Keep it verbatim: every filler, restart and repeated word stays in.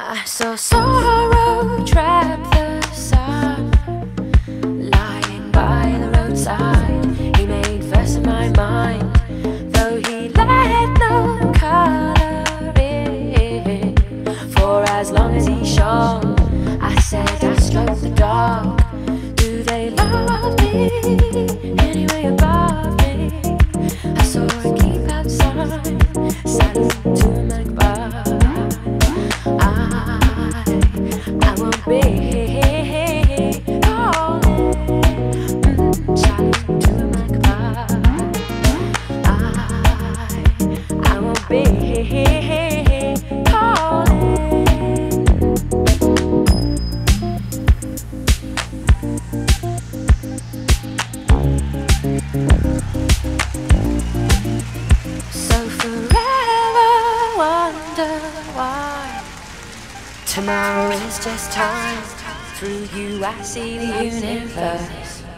I saw sorrow trap the sun, lying by the roadside. He made verse in my mind, though he let no colour in. For as long as he shone, I said I stroked the dark. Do they love me anyway above me? I saw her keep outside, silent to a magpie. I won't be calling, mm, silent to a magpie. I, I won't be calling. So forever wonder why tomorrow is just time. Through you I see the universe.